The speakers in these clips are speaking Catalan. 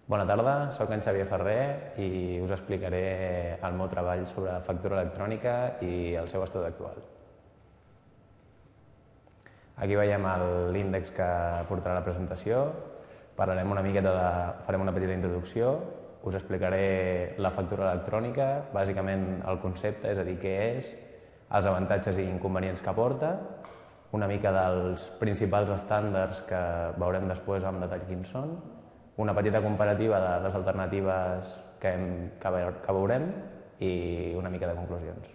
Bona tarda, soc en Xavier Ferrer i us explicaré el meu treball sobre factura electrònica i el seu estat actual. Aquí veiem l'índex que portarà la presentació, farem una petita introducció, us explicaré la factura electrònica, bàsicament el concepte, és a dir, què és, els avantatges i inconvenients que aporta, una mica dels principals estàndards que veurem després en detall quins són, una petita comparativa de les alternatives que veurem i una mica de conclusions.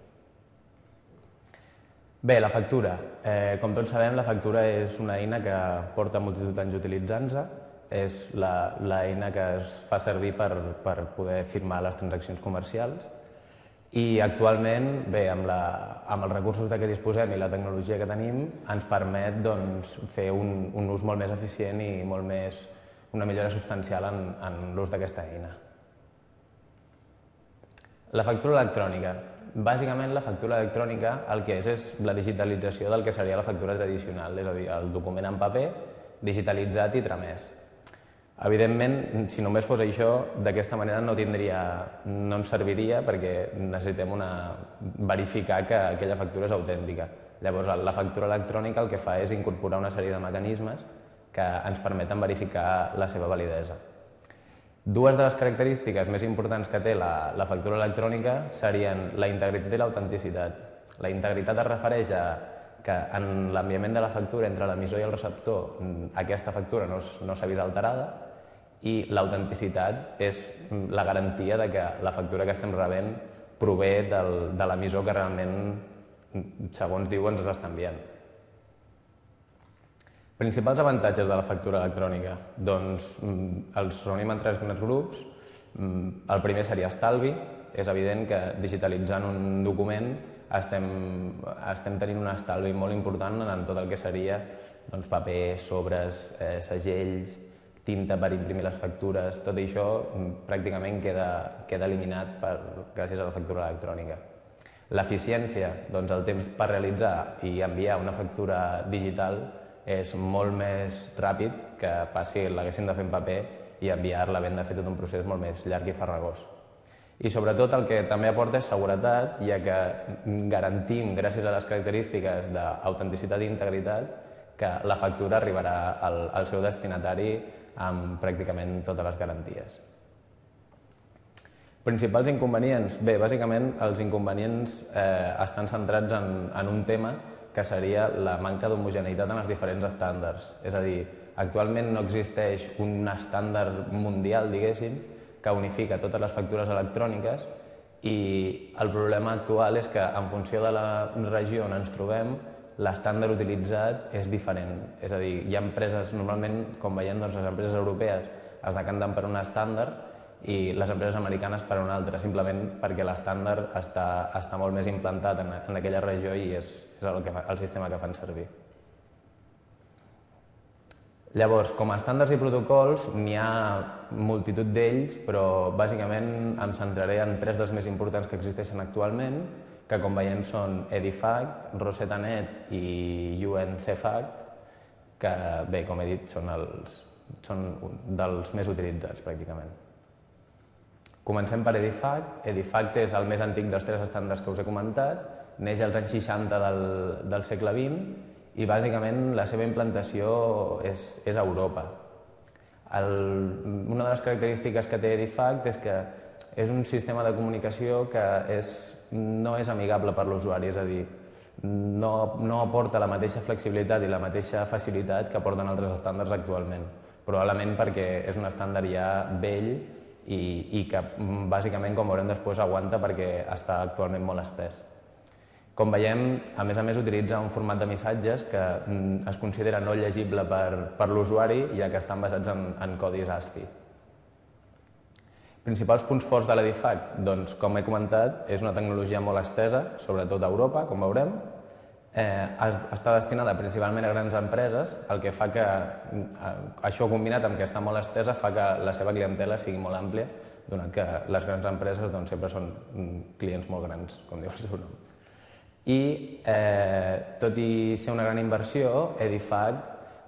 Bé, la factura. Com tots sabem, la factura és una eina que porta multitud d'anys utilitzant-se, és l'eina que es fa servir per poder firmar les transaccions comercials i actualment, bé, amb els recursos de què disposem i la tecnologia que tenim, ens permet fer un ús molt més eficient i una millora substancial en l'ús d'aquesta eina. La factura electrònica. Bàsicament, la factura electrònica el que és la digitalització del que seria la factura tradicional, és a dir, el document en paper, digitalitzat i tramès. Evidentment, si només fos això, d'aquesta manera no ens serviria perquè necessitem verificar que aquella factura és autèntica. Llavors, la factura electrònica el que fa és incorporar una sèrie de mecanismes que ens permeten verificar la seva validesa. Dues de les característiques més importants que té la factura electrònica serien la integritat i l'autenticitat. La integritat es refereix a que en l'enviament de la factura entre l'emissor i el receptor aquesta factura no s'ha vist alterada i l'autenticitat és la garantia de que la factura que estem rebent prové de l'emissor que realment, segons diu, ens l'està enviant. Principals avantatges de la factura electrònica? Doncs els reunim en tres grans grups. El primer seria estalvi. És evident que digitalitzant un document estem tenint un estalvi molt important en tot el que seria paper, sobres, segells, tinta per imprimir les factures. Tot això pràcticament queda eliminat gràcies a la factura electrònica. L'eficiència, doncs el temps per realitzar i enviar una factura digital és molt més ràpid que passi l'haguessin de fer en paper i enviar-la havent de fer tot un procés molt més llarg i farragós. I sobretot el que també aporta és seguretat, ja que garantim, gràcies a les característiques d'autenticitat i integritat, que la factura arribarà al seu destinatari amb pràcticament totes les garanties. Principals inconvenients? Bé, bàsicament els inconvenients estan centrats en un tema que seria la manca d'homogeneïtat en els diferents estàndards. És a dir, actualment no existeix un estàndard mundial, diguéssim, que unifica totes les factures electròniques i el problema actual és que en funció de la regió on ens trobem, l'estàndard utilitzat és diferent. És a dir, hi ha empreses, normalment, com veiem, les empreses europees es decanten per un estàndard i les empreses americanes per un altre, simplement perquè l'estàndard està molt més implantat en aquella regió i és el sistema que fan servir. Llavors, com a estàndards i protocols, n'hi ha multitud d'ells, però bàsicament em centraré en tres dels més importants que existeixen actualment, que com veiem són EDIFACT, ROSETA.NET i UNCFACT, que bé, com he dit, són dels més utilitzats pràcticament. Comencem per EDIFACT. EDIFACT és el més antic dels tres estàndards que us he comentat, neix als anys 60 del segle XX i bàsicament la seva implantació és a Europa. Una de les característiques que té EDIFACT és que és un sistema de comunicació que no és amigable per l'usuari, és a dir, no aporta la mateixa flexibilitat i la mateixa facilitat que aporten altres estàndards actualment, probablement perquè és un estàndard ja vell i que bàsicament, com veurem després, aguanta perquè està actualment molt estès. Com veiem, a més, utilitza un format de missatges que es considera no llegible per l'usuari, ja que estan basats en codis ASCII. Principals punts forts de l'EDIFACT? Doncs, com he comentat, és una tecnologia molt estesa, sobretot a Europa, com veurem. Està destinada principalment a grans empreses, el que fa que això combinat amb que està molt estesa fa que la seva clientela sigui molt àmplia, donat que les grans empreses sempre són clients molt grans, com diu el seu nom. I tot i ser una gran inversió, EDIFACT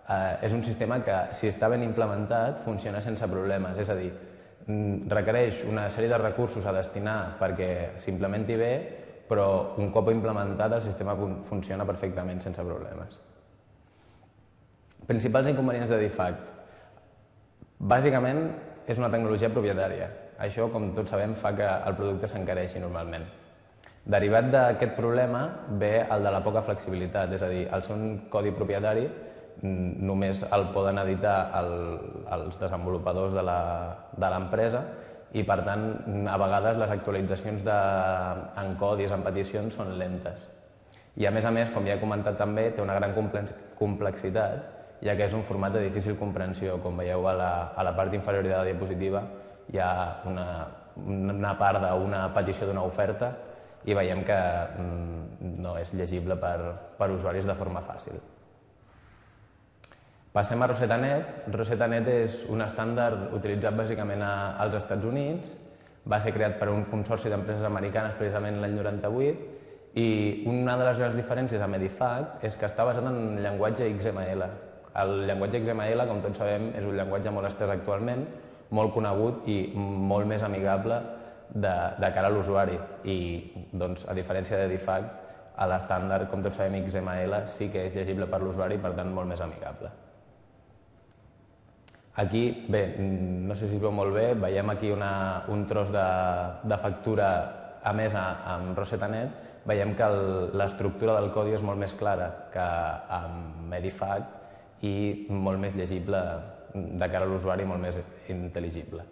és un sistema que, si està ben implementat, funciona sense problemes. És a dir, requereix una sèrie de recursos a destinar perquè s'implementi bé, però un cop implementat el sistema funciona perfectament sense problemes. Principals inconvenients de DeFact. Bàsicament és una tecnologia propietària. Això, com tots sabem, fa que el producte s'encareixi normalment. Derivat d'aquest problema ve el de la poca flexibilitat, és a dir, al ser un codi propietari només el poden editar els desenvolupadors de l'empresa i, per tant, a vegades les actualitzacions en codis, en peticions, són lentes. I, a més, com ja he comentat també, té una gran complexitat, ja que és un format de difícil comprensió. Com veieu a la part inferior de la diapositiva hi ha una part d'una petició d'una oferta i veiem que no és llegible per usuaris de forma fàcil. Passem a RosettaNet. RosettaNet és un estàndard utilitzat bàsicament als Estats Units. Va ser creat per un consorci d'empreses americanes precisament l'any 98 i una de les grans diferències amb DeFact és que està basat en un llenguatge XML. El llenguatge XML, com tots sabem, és un llenguatge molt estès actualment, molt conegut i molt més amigable de cara a l'usuari. I, doncs, a diferència de DeFact, l'estàndard, com tots sabem, XML sí que és llegible per l'usuari i, per tant, molt més amigable. Aquí, bé, no sé si es veu molt bé, veiem aquí un tros de factura emesa amb RosettaNet. Veiem que l'estructura del codi és molt més clara que amb DeFact i molt més llegible de cara a l'usuari, molt més intel·ligible.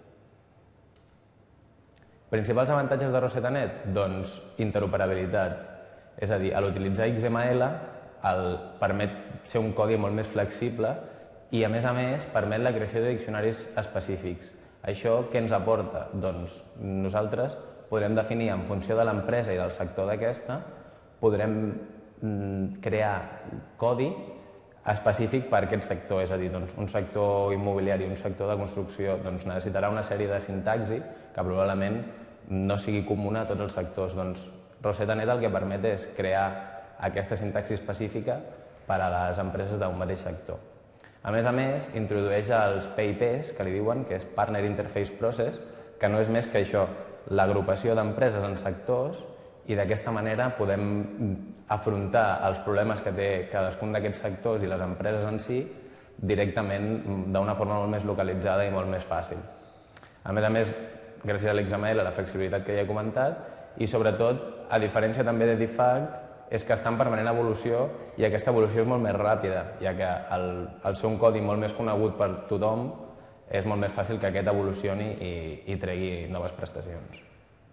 Principals avantatges de RosettaNet? Doncs interoperabilitat. És a dir, a l'utilitzar XML permet ser un codi molt més flexible i, a més, permet la creació de diccionaris específics. Això què ens aporta? Doncs nosaltres podrem definir, en funció de l'empresa i del sector d'aquesta, podrem crear codi específic per aquest sector. És a dir, un sector immobiliari, un sector de construcció, necessitarà una sèrie de sintaxi que probablement no sigui comuna a tots els sectors. RosettaNet el que permet és crear aquesta sintaxi específica per a les empreses d'un mateix sector. A més, introdueix els PIPs, que li diuen, que és Partner Interface Process, que no és més que això, l'agrupació d'empreses en sectors, i d'aquesta manera podem afrontar els problemes que té cadascun d'aquests sectors i les empreses en si directament d'una forma molt més localitzada i molt més fàcil. A més, gràcies a l'XML, la flexibilitat que ja he comentat, i sobretot, a diferència també de DeFact, és que està en permanent evolució i aquesta evolució és molt més ràpida, ja que al ser un codi molt més conegut per tothom és molt més fàcil que aquest evolucioni i tregui noves prestacions.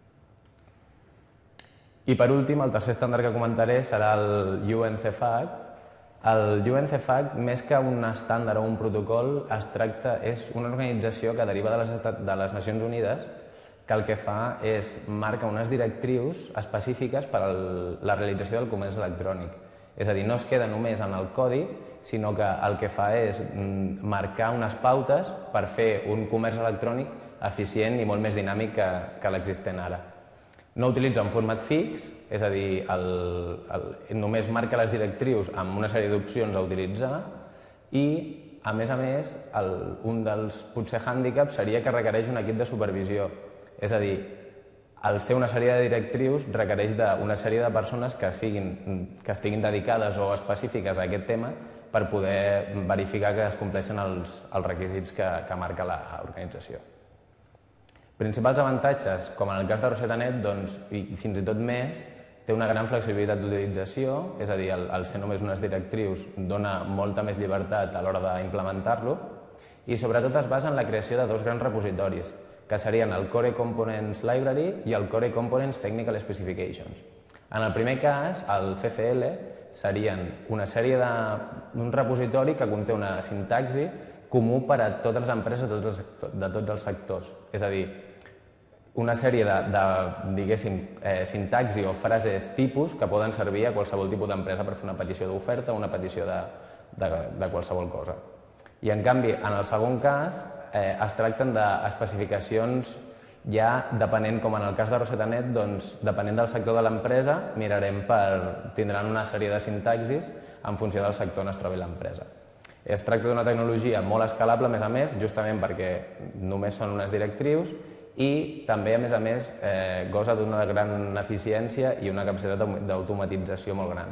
I per últim, el tercer estàndard que comentaré serà el UNCFACT. El UNCFACT, més que un estàndard o un protocol, és una organització que deriva de les Nacions Unides, que el que fa és marcar unes directrius específiques per a la realització del comerç electrònic. És a dir, no es queda només en el codi, sinó que el que fa és marcar unes pautes per fer un comerç electrònic eficient i molt més dinàmic que l'existent ara. No utilitza un format fix, és a dir, només marca les directrius amb una sèrie d'opcions a utilitzar i, a més, un dels potser hàndicaps seria que requereix un equip de supervisió. És a dir, al ser una sèrie de directrius requereix una sèrie de persones que estiguin dedicades o específiques a aquest tema per poder verificar que es compleixen els requisits que marca l'organització. Principals avantatges, com en el cas de RosettaNet, i fins i tot més, té una gran flexibilitat d'utilització, és a dir, al ser només unes directrius dona molta més llibertat a l'hora d'implementar-lo i sobretot es basa en la creació de dos grans repositoris, que serien el Core Components Library i el Core Components Technical Specifications. En el primer cas, el CCL serien una sèrie d'un repositori que conté una sintaxi comú per a totes les empreses de tots els sectors. És a dir, una sèrie de sintaxi o frases tipus que poden servir a qualsevol tipus d'empresa per fer una petició d'oferta o una petició de qualsevol cosa. I, en canvi, en el segon cas, es tracten d'especificacions ja depenent, com en el cas de RosettaNet, depenent del sector de l'empresa, tindran una sèrie de sintaxis en funció del sector on es trobi l'empresa. Es tracta d'una tecnologia molt escalable, a més, justament perquè només són unes directrius i també, a més, gosa d'una gran eficiència i una capacitat d'automatització molt gran.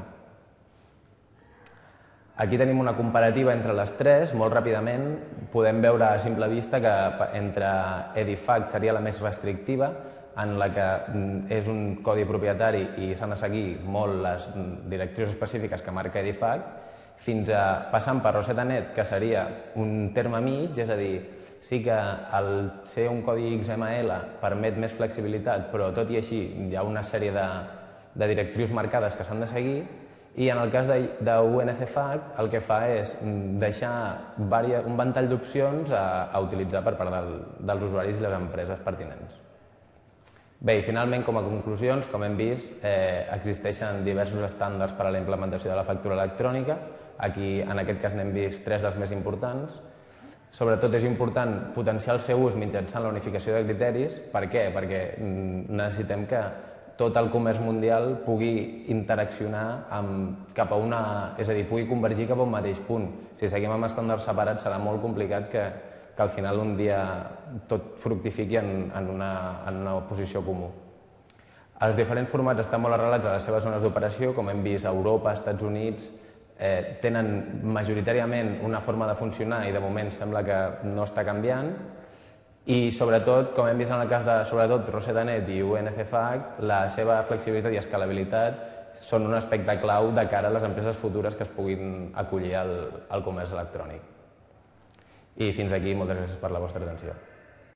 Aquí tenim una comparativa entre les tres. Molt ràpidament podem veure a simple vista que entre EDIFACT seria la més restrictiva, en la que és un codi propietari i s'han de seguir molt les directrius específiques que marca EDIFACT, fins a passant per RosettaNet, que seria un terme mig, és a dir, sí que el ser un codi XML permet més flexibilitat, però tot i així hi ha una sèrie de directrius marcades que s'han de seguir, i en el cas d'UNCFACT el que fa és deixar un ventall d'opcions a utilitzar per part dels usuaris i les empreses pertinents. Bé, i finalment, com a conclusions, com hem vist, existeixen diversos estàndards per a la implementació de la factura electrònica. Aquí, en aquest cas, n'hem vist 3 dels més importants. Sobretot és important potenciar el seu ús mitjançant la unificació de criteris. Per què? Perquè necessitem que tot el comerç mundial pugui interaccionar cap a una... és a dir, pugui convergir cap a un mateix punt. Si seguim amb estàndards separats serà molt complicat que al final un dia tot fructifiqui en una posició comú. Els diferents formats estan molt arrelats a les seves zones d'operació, com hem vist a Europa, als Estats Units, tenen majoritàriament una forma de funcionar i de moment sembla que no està canviant. I sobretot, com hem vist en el cas de sobretot RosettaNet i UNCFACT, la seva flexibilitat i escalabilitat són un aspecte clau de cara a les empreses futures que es puguin acollir al comerç electrònic. I fins aquí, moltes gràcies per la vostra atenció.